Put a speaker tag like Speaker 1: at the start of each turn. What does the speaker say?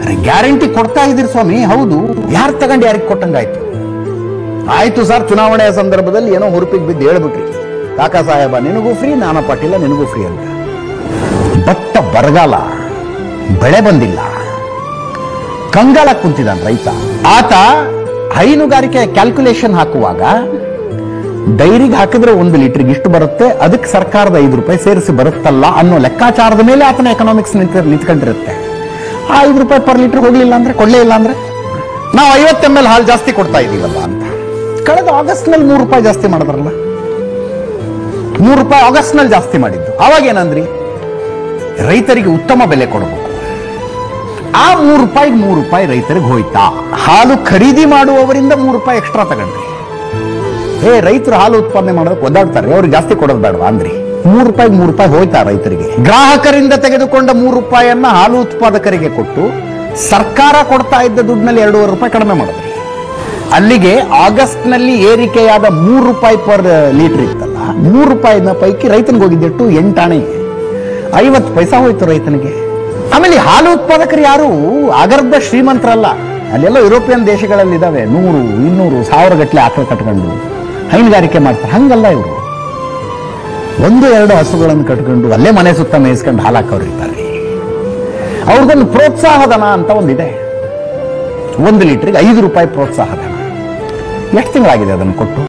Speaker 1: Guarantee ಕೊಡ್ತಾ ಇದ್ದೀರಿ ಸ್ವಾಮಿ, ಹೌದು. ಯಾರು ತಗೊಂಡು ಯಾರಿಗೆ ಕೊಟ್ಟಂಗಾಯ್ತು? ಆಯ್ತು ಸರ್, ಚುನಾವಣೆಯ ಸಂದರ್ಭದಲ್ಲಿ ಏನೋ ಹುರುಪಿಗೆ ಬಿದ್ದು ಹೇಳ್ಬಿಟ್ರಿ, ಕಾಕಾ ಸಾಹೇಬ ನಿನಗೂ ಫ್ರೀ, ನಾನಾ ಪಾಟೀಲ ನಿನಗೂ ಫ್ರೀ ಅಂತ. ಭತ್ತ ಬರಗಾಲ, ಬೆಳೆ ಬಂದಿಲ್ಲ, ಕಂಗಾಲ ಕುಂತಿದ್ದಾನೆ ರೈತ. ಆತ ಹೈನುಗಾರಿಕೆ ಕ್ಯಾಲ್ಕುಲೇಷನ್ ಹಾಕುವಾಗ ಡೈರಿಗೆ ಹಾಕಿದ್ರೆ 1 ಲೀಟರ್ಗೆ ಇಷ್ಟು ಬರುತ್ತೆ, ಅದಕ್ಕೆ ಸರ್ಕಾರದ 5 ರೂಪಾಯಿ ಸೇರಿಸಿ ಬರುತ್ತಲ್ಲ ಅನ್ನೋ ಲೆಕ್ಕಾಚಾರದ ಮೇಲೆ ಆತನ ಎಕನಾಮಿಕ್ಸ್ ನಿಂತ್ಕೊಂಡಿರುತ್ತೆ. ಆ 5 ರೂಪಾಯಿ ಪರ್ ಲೀಟರ್ ಹೋಗ್ಲಿಲ್ಲ ಅಂದ್ರೆ, ಕೊಡ್ಲೇ ಇಲ್ಲ ಅಂದ್ರೆ, ನಾವು 50 ml ಹಾಲು ಜಾಸ್ತಿ ಕೊಡ್ತಾ ಇದೀವಲ್ಲ ಅಂತ. ಕಳೆದ ಆಗಸ್ಟ್ ನಲ್ಲಿ 3 ರೂಪಾಯಿ ಜಾಸ್ತಿ ಮಾಡಿದ್ರಲ್ಲ, 3 ರೂಪಾಯಿ ಆಗಸ್ಟ್ ನಲ್ಲಿ ಜಾಸ್ತಿ ಮಾಡಿದ್ದು. ಅವಾಗ ಏನಂದ್ರಿ, ರೈತರಿಗೆ ಉತ್ತಮ ಬೆಲೆ ಕೊಡಬೇಕು. ಆ 3 ರೂಪಾಯಿ ರೈತರಿಗೆ ಹೋಯ್ತಾ? ಹಾಲು ಖರೀದಿ ಮಾಡುವವರಿಂದ 3 ರೂಪಾಯಿ ಎಕ್ಸ್ಟ್ರಾ ತಗೊಂಡ್ರಿ. ರೈತರು ಹಾಲು ಉತ್ಪಾದನೆ ಮಾಡೋದಕ್ಕೆ ಒದ್ದಾಡ್ತಾರೆ, ಅವ್ರಿಗೆ ಜಾಸ್ತಿ ಕೊಡೋದು ಬೇಡವಾ ಅಂದ್ರಿ. 3 ರೂಪಾಯಿ ಹೋಯ್ತಾ ರೈತರಿಗೆ? ಗ್ರಾಹಕರಿಂದ ತೆಗೆದುಕೊಂಡ 3 ರೂಪಾಯಿಯನ್ನ ಹಾಲು ಉತ್ಪಾದಕರಿಗೆ ಕೊಟ್ಟು ಸರ್ಕಾರ ಕೊಡ್ತಾ ಇದ್ದ ದುಡ್ಡಿನಲ್ಲಿ 2.5 ರೂಪಾಯಿ ಕಡಿಮೆ ಮಾಡಿದ್ರಿ. ಅಲ್ಲಿಗೆ ಆಗಸ್ಟ್ ನಲ್ಲಿ ಏರಿಕೆಯಾದ 3 ರೂಪಾಯಿ ಪರ್ ಲೀಟರ್ ಇತ್ತಲ್ಲ, 3 ರೂಪಾಯಿನ ಪೈಕಿ ರೈತನಿಗೆ ಹೋಗಿದ್ದೆಟ್ಟು 8 ಆಣೆ, 50 ಪೈಸಾ ಹೋಯ್ತು ರೈತನಿಗೆ. ಆಮೇಲೆ ಹಾಲು ಉತ್ಪಾದಕರು ಯಾರು ಅಗರ್ಭ ಶ್ರೀಮಂತರಲ್ಲ. ಅಲ್ಲೆಲ್ಲ ಯುರೋಪಿಯನ್ ದೇಶಗಳಲ್ಲಿ ಇದಾವೆ 100, 200, 1000 ಗಟ್ಟಲೆ ಆಕಳ ಕಟ್ಕೊಂಡು ಹೈನುಗಾರಿಕೆ ಮಾಡ್ತಾರೆ. ಹಂಗಲ್ಲ ಇವರು, 1-2 ಹಸುಗಳನ್ನು ಕಟ್ಕೊಂಡು ಅಲ್ಲೇ ಮನೆ ಸುತ್ತ ಮೇಯಿಸ್ಕೊಂಡು ಹಾಲು ಹಾಕೋರು ಇರ್ತಾರೆ. ಅವ್ರಿಗೊಂದು ಪ್ರೋತ್ಸಾಹ ಧನ ಅಂತ ಒಂದಿದೆ, 1 ಲೀಟರ್ಗೆ 5 ರೂಪಾಯಿ ಪ್ರೋತ್ಸಾಹ ಧನ. ಎಷ್ಟು ತಿಂಗಳಾಗಿದೆ ಅದನ್ನು ಕೊಟ್ಟು?